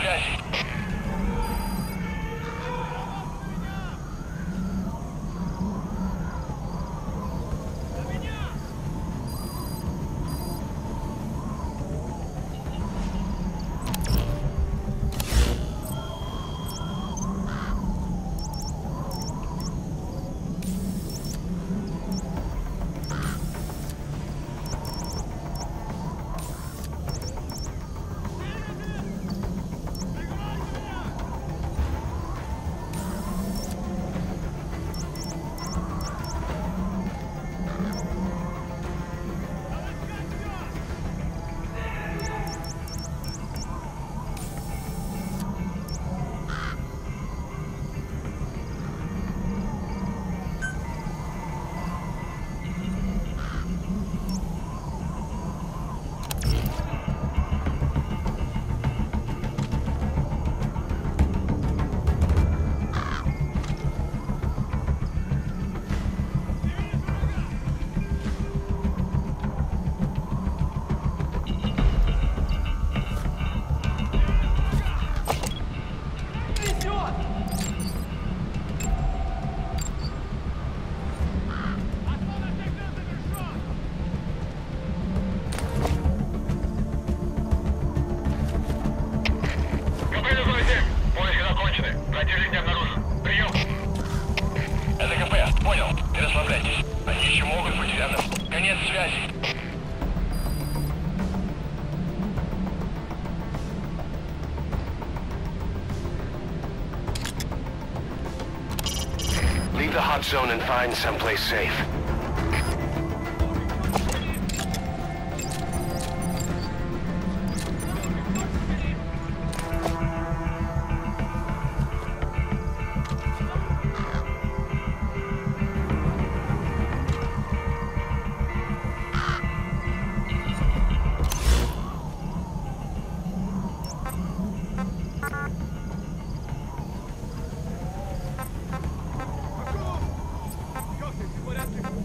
связи. Противник не обнаружен. Прием. Это КП. Понял. Не расслабляйтесь. Они еще могут быть рядом. Конец связи. Leave the hot zone and find someplace safe. Как ты, в порядке?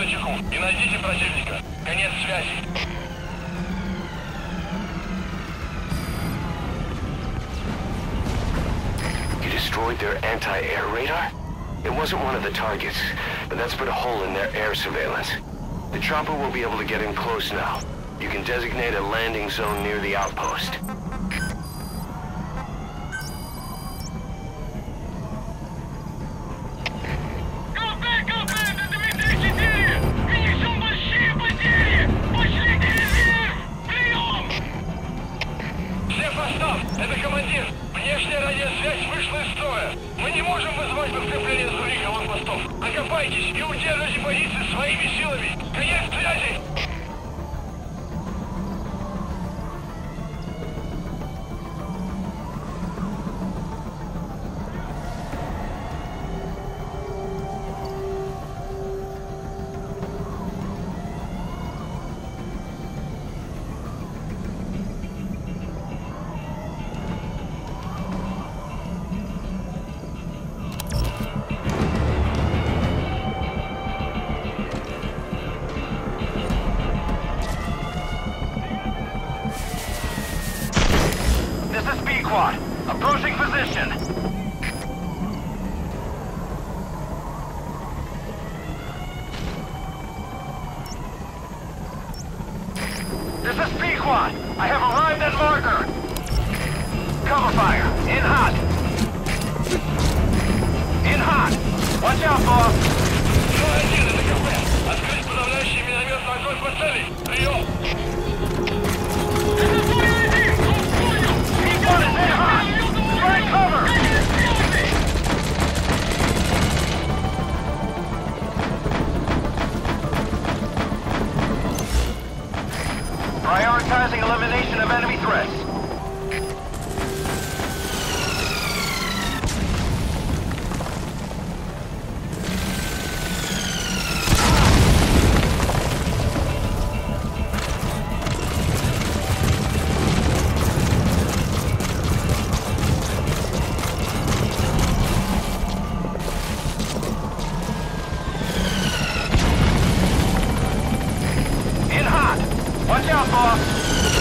начеку и найдите противника. Конец связи. You destroyed their anti-air radar? It wasn't one of the targets, but that's put a hole in their air surveillance. The chopper will be able to get in close now. You can designate a landing zone near the outpost. Это командир! Внешняя радиосвязь вышла из строя! Мы не можем вызвать подкрепление с других аванпостов! Окопайтесь и удержите позиции своими силами! Конец связи! Squad, approaching position. This is Pequod. I have arrived at marker. Cover fire. In hot. In hot. Watch out, boss. Один, это КП. Открыть подавляющий минометный огонь по цели. Прием. Pequod is in hot. Strike cover. Prioritizing elimination of enemy threats. In hot. Watch out, boss.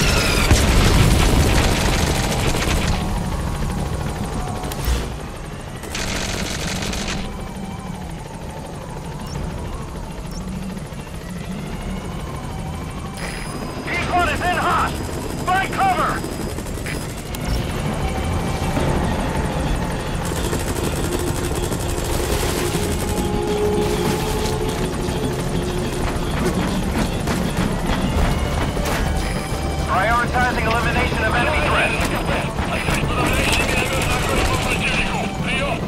Pequod is in hot. Find cover. Prioritizing elimination of enemy threats. Открыть подавляющий минометный огонь по противнику. Прием.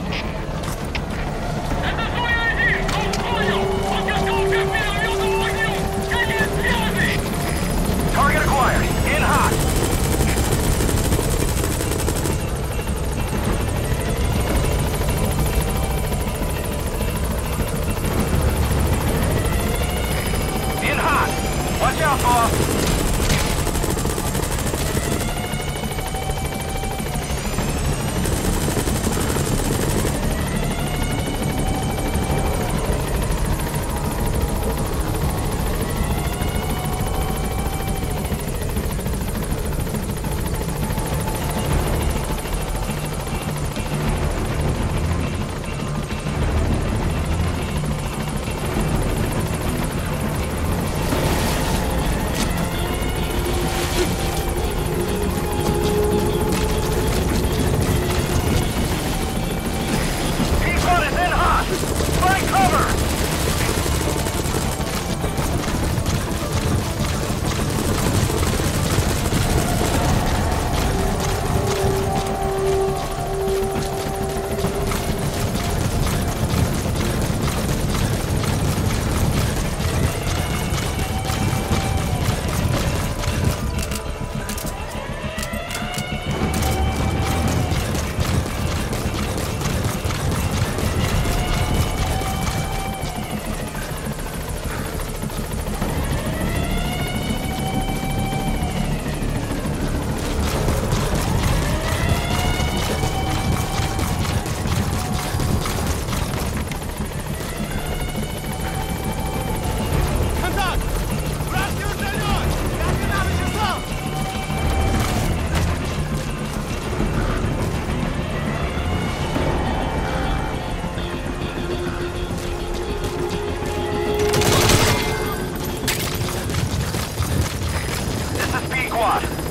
Это СОИ-1! Понял! Подготовка к минометному огню! Конец связи! Target acquired. In hot. In hot. Watch out, boss.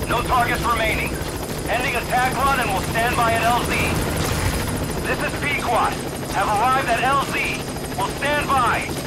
No targets remaining. Ending attack run and we'll stand by at LZ. This is Pequod. Have arrived at LZ. We'll stand by.